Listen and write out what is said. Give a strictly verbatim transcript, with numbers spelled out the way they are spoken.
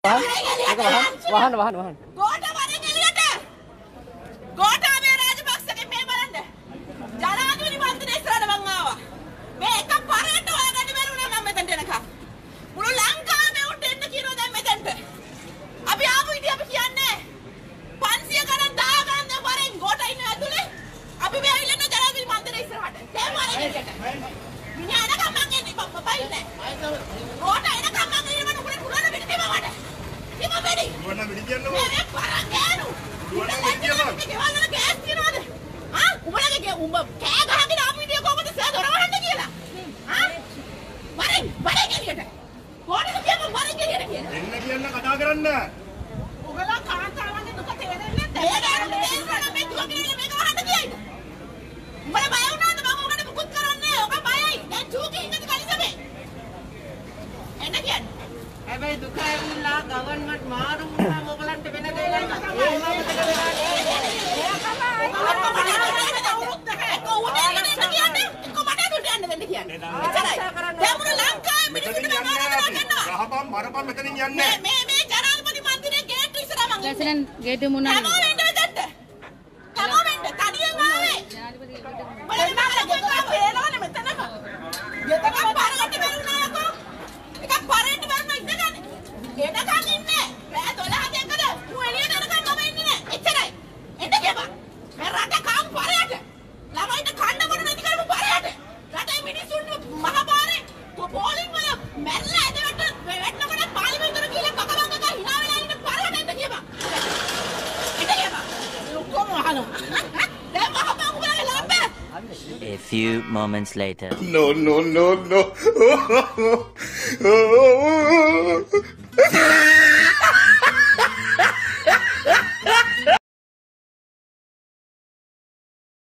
වහන්න. ඒක වහන්න. වහන්න වහන්න වහන්න. ගෝඨ වරෙන් එළියට. ගෝඨාභය රාජපක්ෂගේ මේ බලන්න. ජනාධිපති මන්ත්‍රී ඉස්සරහට මං ආවා. මේ එක පරේට හොයාගන්න බැරුණා මම මෙතනට එනකම්. මුළු ලංකාවේම උට එන්න කියනවා දැන් මෙතනට. අපි ආපු ඉතින් අපි කියන්නේ පන්සිය ගණන් දහ ගණන් වරෙන් ගෝඨ ඉන්න ඇතුලේ. අපි මේ ඇවිල්ලා ඉන්න ජනාධිපති මන්ත්‍රී ඉස්සරහට. දැන් වරෙන් එළියට. මිනිහා එනකම් මං එන්නේ බබා ඉන්නේ. ගෝඨ එනකම් මං එන්නේ මට උඩට උඩට පිටින් දෙමවට. ඉම බෙඩි. මොන බෙඩි කියන්නෝ? මේ පරන් ගෑනු. මොන බෙඩි කියනවා? ගෙවල්වල ගෑස් තියනවද? ආ උඹලගේ උඹ කෑ ගහගෙන ආපු විදිය කොහොමද සර් දොරවහන්න කියලා? ආ වරෙන් වරෙන් එළියට. කොහොමද කියමු වරෙන් එළියට කියලා? එන්න කියන්න කතා කරන්න. ඔයලා කාන්තාවන්ගේ දුක තේරෙන්නේ නැහැ. ඒ ගාන තේරෙන්න මේ දුවගෙන මේක වහන්න කියයිද? උඹලා බය වුණාද මම ඔකට මුකුත් කරන්නේ නැහැ. ඔක බයයි. දැන් චූකි ඉන්නද කලිසමේ? එන්න කියන්න. හැබැයි දුක ඇවිල්ලා ගවර්න්මන්ට් මාරු වුණාම ඔයගලන්ට වෙන දෙයක් නැහැ. ගහපම් මරපම් මෙතනින් යන්නේ මේ මේ ජනාධිපති මන්ත්‍රීගේ ගේට් ඉස්සරහ මං ඉන්නේ ගේට් එක මුණා හැමෝම එන්න මෙතනට හැමෝම එන්න තනියෙන් ආවේ ජනාධිපති ගේට් එක බලන්න හේලවනේ මෙතනම ගෙතක පාරකට බැරුණා යකෝ එකක් පාරෙන්න බැරුණා ඉඳගන්නේ ගේට් එකක් ඉන්නේ රෑ දොළහ දෙකද ඌ එළියට යනකම් මම ඉන්නේ නෑ එච්චරයි එන්න කියපන් මේ රට කාම් පාරයට ළමයින්ට කන්න බොන්න නැති කරමු පාරයට රටේ මිනිස්සුන්ට මහපාරේ පෝලිං වල මැරලා ඇදවට වැටෙනකොට පාර්ලිමේන්තුවට ගිහලා කකලංග ගා hina වෙලා ඉන්න පාරට එන්න කියපන් එන්න කියපන් ඔක්කොම අහනවා දැන් මහපන් උඹලගේ ලාම්බේ A few moments later. No, no, no, no.